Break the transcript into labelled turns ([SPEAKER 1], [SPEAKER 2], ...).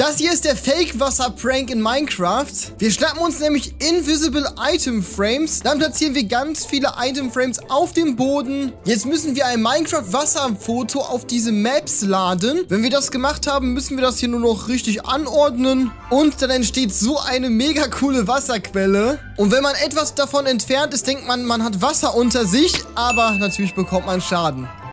[SPEAKER 1] Das hier ist der Fake-Wasser-Prank in Minecraft. Wir schnappen uns nämlich Invisible Item Frames. Dann platzieren wir ganz viele Item Frames auf dem Boden. Jetzt müssen wir ein Minecraft-Wasserfoto auf diese Maps laden. Wenn wir das gemacht haben, müssen wir das hier nur noch richtig anordnen. Und dann entsteht so eine mega coole Wasserquelle. Und wenn man etwas davon entfernt ist, denkt man, man hat Wasser unter sich. Aber natürlich bekommt man Schaden.